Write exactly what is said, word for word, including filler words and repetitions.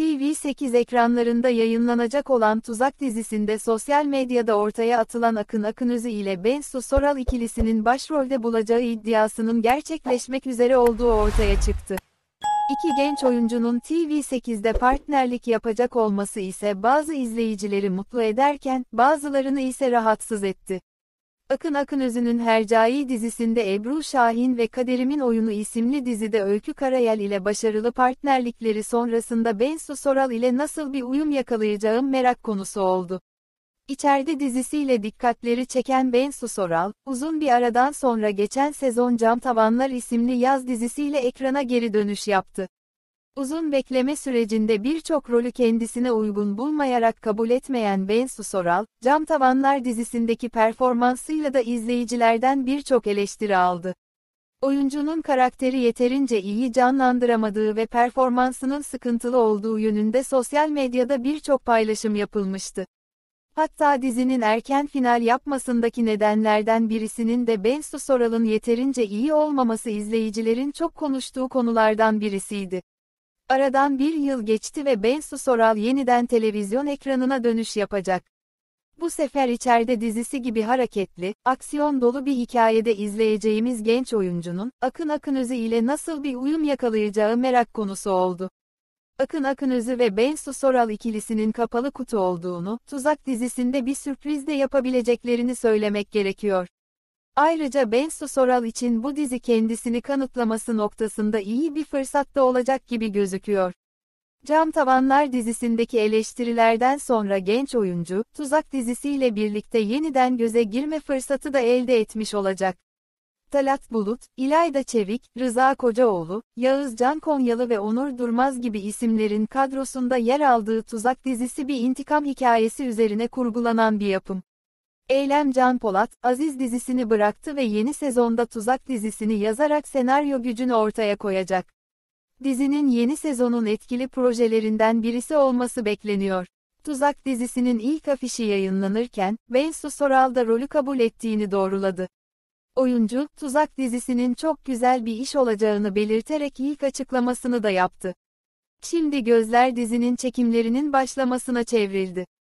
T V sekiz ekranlarında yayınlanacak olan Tuzak dizisinde sosyal medyada ortaya atılan Akın Akınözü ile Bensu Soral ikilisinin başrolde bulacağı iddiasının gerçekleşmek üzere olduğu ortaya çıktı. İki genç oyuncunun T V sekizde partnerlik yapacak olması ise bazı izleyicileri mutlu ederken, bazılarını ise rahatsız etti. Akın Akınözü'nün Hercai dizisinde Ebru Şahin ve Kaderimin Oyunu isimli dizide Öykü Karayel ile başarılı partnerlikleri sonrasında Bensu Soral ile nasıl bir uyum yakalayacağım merak konusu oldu. İçeride dizisiyle dikkatleri çeken Bensu Soral, uzun bir aradan sonra geçen sezon Cam Tavanlar isimli yaz dizisiyle ekrana geri dönüş yaptı. Uzun bekleme sürecinde birçok rolü kendisine uygun bulmayarak kabul etmeyen Bensu Soral, Cam Tavanlar dizisindeki performansıyla da izleyicilerden birçok eleştiri aldı. Oyuncunun karakteri yeterince iyi canlandıramadığı ve performansının sıkıntılı olduğu yönünde sosyal medyada birçok paylaşım yapılmıştı. Hatta dizinin erken final yapmasındaki nedenlerden birisinin de Bensu Soral'ın yeterince iyi olmaması izleyicilerin çok konuştuğu konulardan birisiydi. Aradan bir yıl geçti ve Bensu Soral yeniden televizyon ekranına dönüş yapacak. Bu sefer içeride dizisi gibi hareketli, aksiyon dolu bir hikayede izleyeceğimiz genç oyuncunun, Akın Akınözü ile nasıl bir uyum yakalayacağı merak konusu oldu. Akın Akınözü ve Bensu Soral ikilisinin kapalı kutu olduğunu, Tuzak dizisinde bir sürpriz de yapabileceklerini söylemek gerekiyor. Ayrıca Bensu Soral için bu dizi kendisini kanıtlaması noktasında iyi bir fırsat da olacak gibi gözüküyor. Cam Tavanlar dizisindeki eleştirilerden sonra genç oyuncu, Tuzak dizisiyle birlikte yeniden göze girme fırsatı da elde etmiş olacak. Talat Bulut, İlayda Çevik, Rıza Kocaoğlu, Yağız Can Konyalı ve Onur Durmaz gibi isimlerin kadrosunda yer aldığı Tuzak dizisi bir intikam hikayesi üzerine kurgulanan bir yapım. Eylem Can Polat, Aziz dizisini bıraktı ve yeni sezonda Tuzak dizisini yazarak senaryo gücünü ortaya koyacak. Dizinin yeni sezonun etkili projelerinden birisi olması bekleniyor. Tuzak dizisinin ilk afişi yayınlanırken, Bensu Soral da rolü kabul ettiğini doğruladı. Oyuncu, Tuzak dizisinin çok güzel bir iş olacağını belirterek ilk açıklamasını da yaptı. Şimdi gözler dizinin çekimlerinin başlamasına çevrildi.